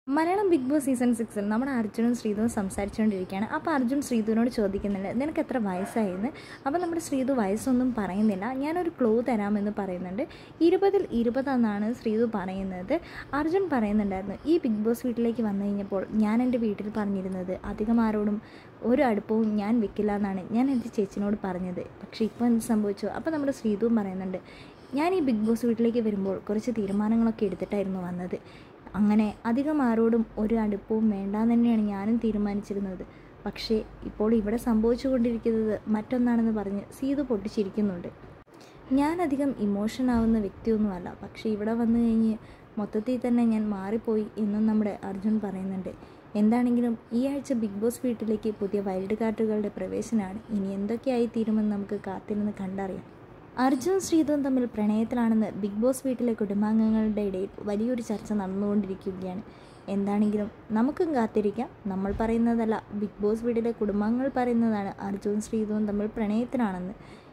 Malayalam big boss season 6 നമ്മുടെ അർജുനും ശ്രീതുവും സംസാരിച്ചുകൊണ്ടിരിക്കുകയാണ്. അപ്പോൾ അർജുൻ ശ്രീതുവിനോട് ചോദിക്കുന്നുണ്ട്, നിനക്ക് എത്ര വയസ്സായെന്ന്. അപ്പോൾ നമ്മുടെ ശ്രീതു വയസ്സൊന്നും പറയുന്നില്ല. ഞാനൊരു ക്ലൂ തരാമെന്ന് പറയുന്നുണ്ട്. 20-ൽ 20 എന്നാണ് ശ്രീതു പറയുന്നത്. അർജുൻ പറയുന്നുണ്ടായിരുന്നു, ഈ ബിഗ് ബോസ് വീട്ടിലേക്ക് വന്നു കഴിഞ്ഞപ്പോൾ ഞാൻ എൻ്റെ വീട്ടിൽ പറഞ്ഞിരുന്നത് അധികം ആരോടും ഒരു അടുപ്പവും ഞാൻ വെക്കില്ല എന്നാണ് ഞാൻ എൻ്റെ ചേച്ചിനോട് പറഞ്ഞത്. പക്ഷേ ഇപ്പോൾ എന്ത് സംഭവിച്ചു? അപ്പോൾ നമ്മുടെ ശ്രീതുവും പറയുന്നുണ്ട്, ഞാൻ ഈ ബിഗ് ബോസ് വീട്ടിലേക്ക് വരുമ്പോൾ കുറച്ച് തീരുമാനങ്ങളൊക്കെ എടുത്തിട്ടായിരുന്നു വന്നത്. അങ്ങനെ അധികം ആരോടും ഒരു അടുപ്പവും വേണ്ടാന്ന് തന്നെയാണ് ഞാനും തീരുമാനിച്ചിരുന്നത്. പക്ഷേ ഇപ്പോൾ ഇവിടെ സംഭവിച്ചുകൊണ്ടിരിക്കുന്നത് മറ്റൊന്നാണെന്ന് പറഞ്ഞ് സീതു പൊട്ടിച്ചിരിക്കുന്നുണ്ട്. ഞാനധികം ഇമോഷൻ ആവുന്ന വ്യക്തിയൊന്നുമല്ല, പക്ഷേ ഇവിടെ വന്നു കഴിഞ്ഞ് മൊത്തത്തിൽ തന്നെ ഞാൻ മാറിപ്പോയി എന്നും നമ്മുടെ അർജുൻ പറയുന്നുണ്ട്. എന്താണെങ്കിലും ഈ ആഴ്ച ബിഗ് ബോസ് വീട്ടിലേക്ക് പുതിയ വൈൽഡ് കാർഡുകളുടെ പ്രവേശനമാണ്. ഇനി എന്തൊക്കെയായി തീരുമെന്ന് നമുക്ക് കാത്തിരുന്ന് കണ്ടറിയാം. അർജുൻ ശ്രീതുവും തമ്മിൽ പ്രണയത്തിലാണെന്ന് ബിഗ് ബോസ് വീട്ടിലെ കുടുംബാംഗങ്ങളുടെ ഇടയിൽ വലിയൊരു ചർച്ച നടന്നുകൊണ്ടിരിക്കുകയാണ്. എന്താണെങ്കിലും നമുക്കും കാത്തിരിക്കാം. നമ്മൾ പറയുന്നതല്ല, ബിഗ് ബോസ് വീട്ടിലെ കുടുംബാംഗങ്ങൾ പറയുന്നതാണ് അർജുൻ ശ്രീതുവും തമ്മിൽ പ്രണയത്തിലാണെന്ന്.